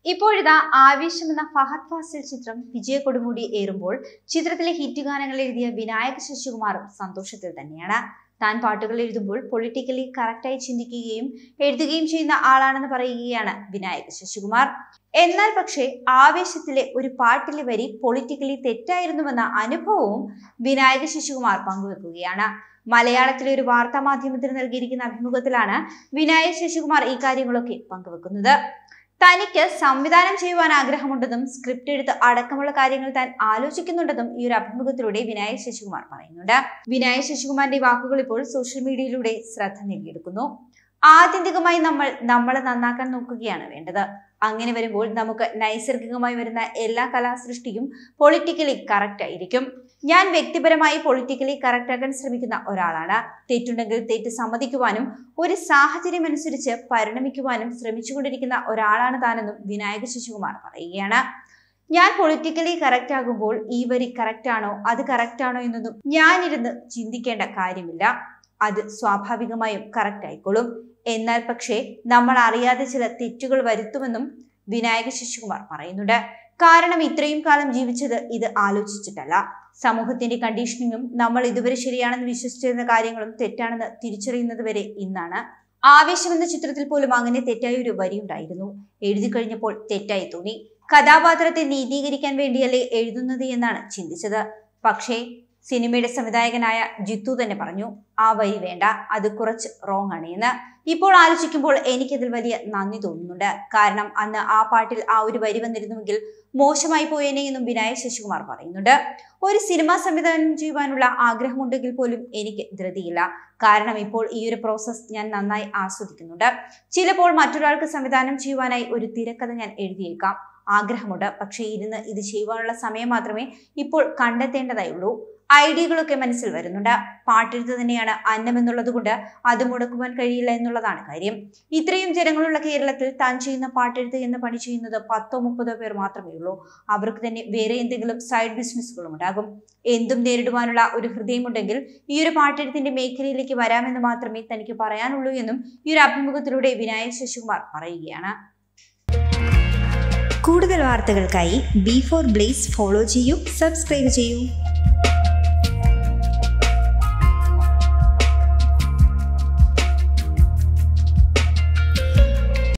ഇപ്പോഴിതാ ആവേശം എന്ന ഫഹദ് ഫാസിൽ ചിത്രം വിജയ കൊടുമുടി ഏറുമ്പോൾ ചിത്രത്തിലെ ഹിറ്റ് ഗാനങ്ങൾ എഴുതിയ വിനായക് ശശികുമാറും സന്തോഷത്തിൽ തന്നെയാണ്. താൻ പാട്ടുകൾ എഴുതുമ്പോൾ പൊളിറ്റിക്കലി കറക്റ്റായി ചിന്തിക്കുകയും എഴുതുകയും ചെയ്യുന്ന ആളാണെന്ന് പറയുകയാണ് വിനായക് ശശികുമാർ. എന്നാൽ പക്ഷേ ആവേശത്തിലെ ഒരു പാട്ടിലെ വരി പൊളിറ്റിക്കലി തെറ്റായിരുന്നുവെന്ന അനുഭവവും വിനായക് ശശികുമാർ പങ്കുവെക്കുകയാണ്. മലയാളത്തിലെ ഒരു വാർത്താ മാധ്യമത്തിന് നൽകിയിരിക്കുന്ന അഭിമുഖത്തിലാണ് വിനായക് ശശികുമാർ ഈ കാര്യങ്ങളൊക്കെ പങ്കുവെക്കുന്നത്. തനിക്ക് സംവിധാനം ചെയ്യുവാൻ ആഗ്രഹമുണ്ടെന്നും സ്ക്രിപ്റ്റ് എഴുത്ത് അടക്കമുള്ള കാര്യങ്ങൾ താൻ ആലോചിക്കുന്നുണ്ടെന്നും ഈ ഒരു അഭിമുഖത്തിലൂടെ വിനായക് ശശികുമാർ പറയുന്നുണ്ട്. വിനായക് ശശികുമാറിന്റെ വാക്കുകൾ ഇപ്പോൾ സോഷ്യൽ മീഡിയയിലൂടെ ശ്രദ്ധ നേടിയെടുക്കുന്നു. ആത്യന്തികമായി നമ്മളെ നന്നാക്കാൻ നോക്കുകയാണ് വേണ്ടത്. അങ്ങനെ വരുമ്പോൾ നമുക്ക് നൈസർഗികമായി വരുന്ന എല്ലാ കലാസൃഷ്ടിയും പൊളിറ്റിക്കലി കറക്റ്റ് ആയിരിക്കും. ഞാൻ വ്യക്തിപരമായി പൊളിറ്റിക്കലി കറക്റ്റ് ആക്കാൻ ശ്രമിക്കുന്ന ഒരാളാണ്. തെറ്റുണ്ടെങ്കിൽ തെറ്റ് സമ്മതിക്കുവാനും ഒരു സാഹചര്യം അനുസരിച്ച് പരിണമിക്കുവാനും ശ്രമിച്ചുകൊണ്ടിരിക്കുന്ന ഒരാളാണ് താനെന്നും വിനായക് ശശികുമാർ പറയുകയാണ്. ഞാൻ പൊളിറ്റിക്കലി കറക്റ്റ് ആകുമ്പോൾ ഈ വരി കറക്റ്റ് ആണോ അത് കറക്റ്റ് ആണോ എന്നൊന്നും ഞാനിരുന്ന് ചിന്തിക്കേണ്ട കാര്യമില്ല. അത് സ്വാഭാവികമായും കറക്റ്റ് ആയിക്കോളും. എന്നാൽ പക്ഷേ നമ്മൾ അറിയാതെ ചില തെറ്റുകൾ വരുത്തുമെന്നും വിനായക് ശശികുമാർ പറയുന്നുണ്ട്. കാരണം ഇത്രയും കാലം ജീവിച്ചത് ഇത് ആലോചിച്ചിട്ടല്ല. സമൂഹത്തിന്റെ കണ്ടീഷനിങ്ങും നമ്മൾ ഇതുവരെ ശരിയാണെന്ന് വിശ്വസിച്ചിരുന്ന കാര്യങ്ങളും തെറ്റാണെന്ന് തിരിച്ചറിയുന്നത് വരെ ഇന്നാണ്. ആവേശം എന്ന ചിത്രത്തിൽ പോലും അങ്ങനെ തെറ്റായ ഒരു വരി ഉണ്ടായിരുന്നു. എഴുതി കഴിഞ്ഞപ്പോൾ തെറ്റായി തോന്നി. കഥാപാത്രത്തെ നീതീകരിക്കാൻ വേണ്ടിയല്ലേ എഴുതുന്നത് എന്നാണ് ചിന്തിച്ചത്. പക്ഷേ സിനിമയുടെ സംവിധായകനായ ജിത്തു തന്നെ പറഞ്ഞു, ആ വരി വേണ്ട, അത് കുറച്ച് റോങ് ആണ് എന്ന്. ഇപ്പോൾ ആലോചിക്കുമ്പോൾ എനിക്കതിൽ വലിയ നന്ദി തോന്നുന്നുണ്ട്. കാരണം അന്ന് ആ പാട്ടിൽ ആ ഒരു വരി വന്നിരുന്നുവെങ്കിൽ മോശമായി പോയേനെ എന്നും വിനായക് ശശികുമാർ പറയുന്നുണ്ട്. ഒരു സിനിമ സംവിധാനം ചെയ്യുവാനുള്ള ആഗ്രഹമുണ്ടെങ്കിൽ പോലും എനിക്ക് ധൃതിയില്ല. കാരണം ഇപ്പോൾ ഈ ഒരു പ്രോസസ് ഞാൻ നന്നായി ആസ്വദിക്കുന്നുണ്ട്. ചിലപ്പോൾ മറ്റൊരാൾക്ക് സംവിധാനം ചെയ്യുവാനായി ഒരു തിരക്കഥ ഞാൻ എഴുതിയേക്കാം. ആഗ്രഹമുണ്ട്. പക്ഷേ ഇരുന്ന് ഇത് ചെയ്യുവാനുള്ള സമയം മാത്രമേ ഇപ്പോൾ കണ്ടെത്തേണ്ടതായുള്ളൂ. ഐഡിയകളൊക്കെ മനസ്സിൽ വരുന്നുണ്ട്. പാട്ടെഴുത്ത് തന്നെയാണ് അന്നം എന്നുള്ളത് കൊണ്ട് അത് മുടക്കുവാൻ കഴിയില്ല എന്നുള്ളതാണ് കാര്യം. ഇത്രയും ജനങ്ങളുള്ള കേരളത്തിൽ താൻ ചെയ്യുന്ന പാട്ടെഴുത്ത് എന്ന പണി ചെയ്യുന്നത് 10-30 പേർ മാത്രമേ ഉള്ളൂ. അവർക്ക് തന്നെ വേറെ എന്തെങ്കിലും സൈഡ് ബിസിനസ്സുകളും ഉണ്ടാകും. എന്തും നേരിടുവാനുള്ള ഒരു ഹൃദയമുണ്ടെങ്കിൽ ഈ ഒരു പാട്ടെഴുത്തിന്റെ മേഖലയിലേക്ക് വരാമെന്ന് മാത്രമേ തനിക്ക് പറയാനുള്ളൂ എന്നും ഈ ഒരു അഭിമുഖത്തിലൂടെ വിനായക് ശശികുമാർ പറയുകയാണ്. കൂടുതൽ വാർത്തകൾക്കായി B4 Blaze ഫോളോ ചെയ്യൂ, സബ്സ്ക്രൈബ് ചെയ്യൂ.